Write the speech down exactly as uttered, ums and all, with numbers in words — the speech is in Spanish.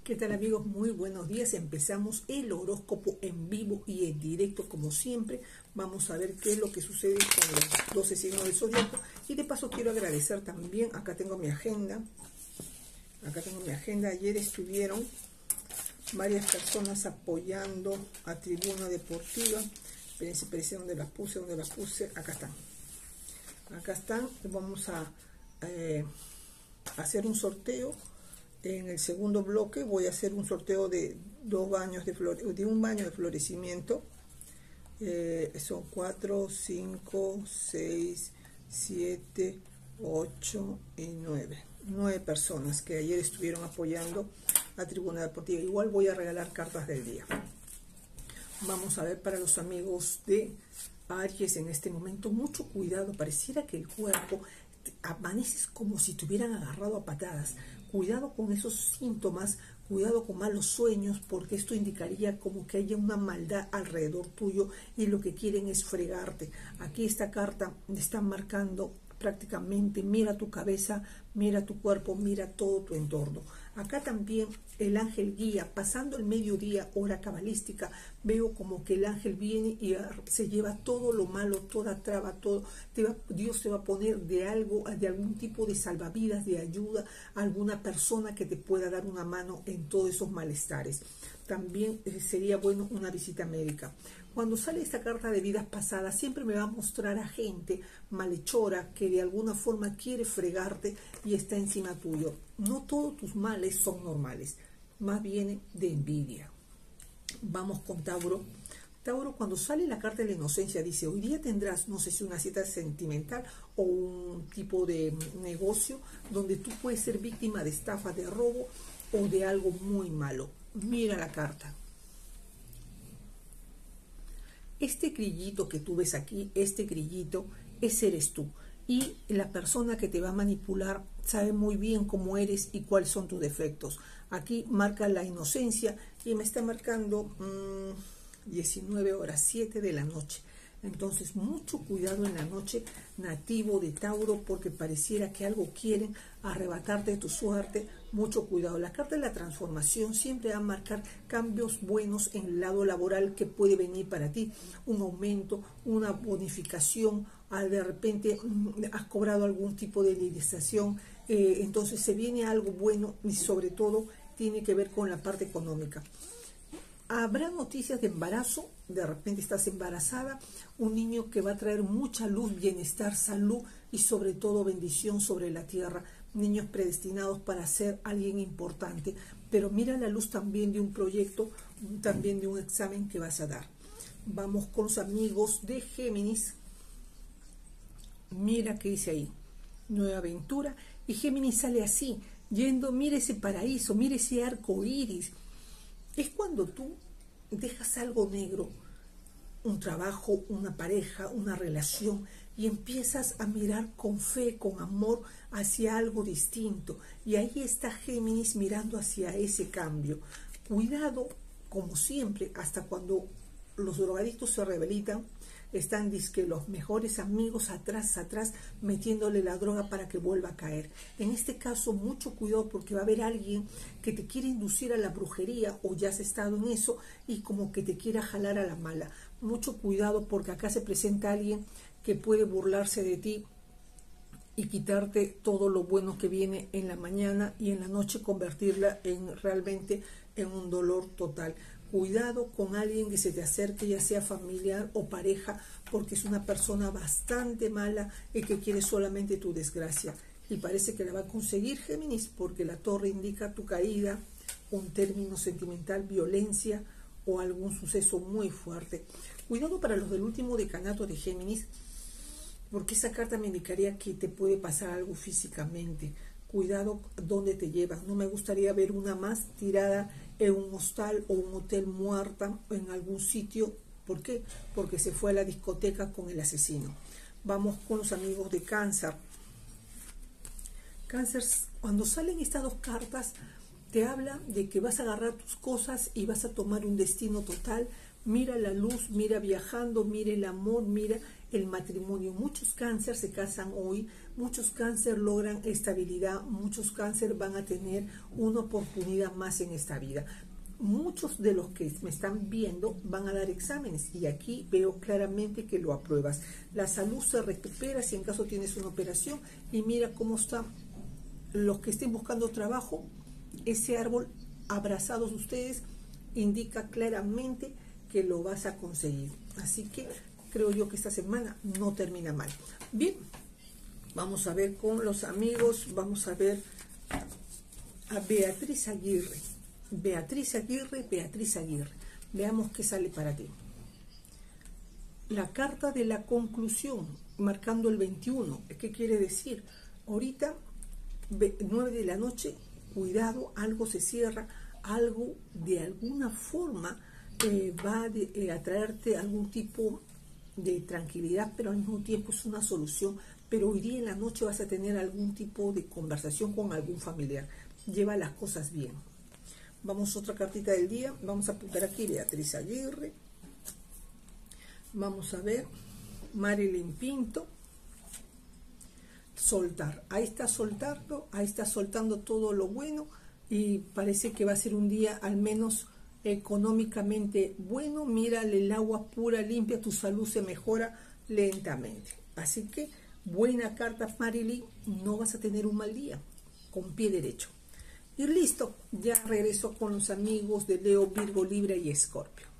¿Qué tal, amigos? Muy buenos días. Empezamos el horóscopo en vivo y en directo como siempre. Vamos a ver qué es lo que sucede con los doce signos del zodiaco. Y de paso quiero agradecer también, acá tengo mi agenda. Acá tengo mi agenda. Ayer estuvieron varias personas apoyando a Tribuna Deportiva. Espérense, espérense, ¿dónde las puse? ¿Dónde las puse? Acá están. Acá están. Vamos a eh, hacer un sorteo. En el segundo bloque voy a hacer un sorteo de dos baños de flore, de un baño de florecimiento. Eh, son cuatro, cinco, seis, siete, ocho y nueve. Nueve personas que ayer estuvieron apoyando a Tribuna Deportiva. Igual voy a regalar cartas del día. Vamos a ver para los amigos de Aries en este momento. Mucho cuidado, pareciera que el cuerpo amaneces como si te hubieran agarrado a patadas. Cuidado con esos síntomas, cuidado con malos sueños, porque esto indicaría como que haya una maldad alrededor tuyo y lo que quieren es fregarte. Aquí esta carta está marcando prácticamente, mira tu cabeza, mira tu cuerpo, mira todo tu entorno. Acá también el ángel guía, pasando el mediodía, hora cabalística, veo como que el ángel viene y se lleva todo lo malo, toda traba, todo. Te va, Dios te va a poner de algo, de algún tipo de salvavidas, de ayuda, a alguna persona que te pueda dar una mano en todos esos malestares. También eh, sería bueno una visita médica. Cuando sale esta carta de vidas pasadas, siempre me va a mostrar a gente malhechora que de alguna forma quiere fregarte y está encima tuyo. No todos tus males son normales, más bien de envidia. Vamos con Tauro. Tauro, cuando sale la carta de la inocencia, dice, hoy día tendrás, no sé si una cita sentimental o un tipo de negocio donde tú puedes ser víctima de estafa, de robo o de algo muy malo. Mira la carta. Este grillito que tú ves aquí, este grillito, ese eres tú. Y la persona que te va a manipular sabe muy bien cómo eres y cuáles son tus defectos. Aquí marca la inocencia y me está marcando mmm, diecinueve horas, siete de la noche. Entonces, mucho cuidado en la noche, nativo de Tauro, porque pareciera que algo quieren arrebatarte de tu suerte. Mucho cuidado. La carta de la transformación siempre va a marcar cambios buenos en el lado laboral que puede venir para ti. Un aumento, una bonificación, de repente has cobrado algún tipo de indemnización. Eh, entonces, se viene algo bueno y sobre todo tiene que ver con la parte económica. Habrá noticias de embarazo, de repente estás embarazada, un niño que va a traer mucha luz, bienestar, salud y sobre todo bendición sobre la tierra. Niños predestinados para ser alguien importante, pero mira la luz también de un proyecto, también de un examen que vas a dar. Vamos con los amigos de Géminis. Mira qué dice ahí, nueva aventura, y Géminis sale así, yendo, mira ese paraíso, mira ese arco iris. Es cuando tú dejas algo negro, un trabajo, una pareja, una relación, y empiezas a mirar con fe, con amor hacia algo distinto. Y ahí está Géminis mirando hacia ese cambio. Cuidado, como siempre, hasta cuando los drogadictos se rehabilitan, están dizque los mejores amigos atrás, atrás, metiéndole la droga para que vuelva a caer. En este caso, mucho cuidado porque va a haber alguien que te quiere inducir a la brujería o ya has estado en eso y como que te quiera jalar a la mala. Mucho cuidado porque acá se presenta alguien que puede burlarse de ti y quitarte todo lo bueno que viene en la mañana y en la noche convertirla en realmente en un dolor total. Cuidado con alguien que se te acerque, ya sea familiar o pareja, porque es una persona bastante mala y que quiere solamente tu desgracia. Y parece que la va a conseguir, Géminis, porque la torre indica tu caída, un término sentimental, violencia o algún suceso muy fuerte. Cuidado para los del último decanato de Géminis, porque esa carta me indicaría que te puede pasar algo físicamente. Cuidado dónde te llevas. No me gustaría ver una más tirada en un hostal o un hotel muerta en algún sitio. ¿Por qué? Porque se fue a la discoteca con el asesino. Vamos con los amigos de Cáncer. Cáncer, cuando salen estas dos cartas, te habla de que vas a agarrar tus cosas y vas a tomar un destino total. Mira la luz, mira viajando, mira el amor, mira el matrimonio. Muchos cáncer se casan hoy, muchos cáncer logran estabilidad, muchos cáncer van a tener una oportunidad más en esta vida. Muchos de los que me están viendo van a dar exámenes y aquí veo claramente que lo apruebas. La salud se recupera si en caso tienes una operación y mira cómo están los que estén buscando trabajo. Ese árbol abrazados ustedes indica claramente que lo vas a conseguir. Así que creo yo que esta semana no termina mal. Bien, vamos a ver con los amigos, vamos a ver a Beatriz Aguirre. Beatriz Aguirre, Beatriz Aguirre. Veamos qué sale para ti. La carta de la conclusión, marcando el veintiuno. ¿Qué quiere decir? Ahorita, nueve de la noche, cuidado, algo se cierra, algo de alguna forma eh, va de, eh, a traerte algún tipo de tranquilidad, pero al mismo tiempo es una solución. Pero hoy día en la noche vas a tener algún tipo de conversación con algún familiar. Lleva las cosas bien. Vamos a otra cartita del día. Vamos a apuntar aquí Beatriz Aguirre. Vamos a ver Marilyn Pinto. Soltar. Ahí está soltando, ahí está soltando todo lo bueno y parece que va a ser un día al menos económicamente bueno. Mírale el agua pura, limpia, tu salud se mejora lentamente. Así que buena carta, Marilyn, no vas a tener un mal día, con pie derecho. Y listo, ya regreso con los amigos de Leo, Virgo, Libra y Escorpio.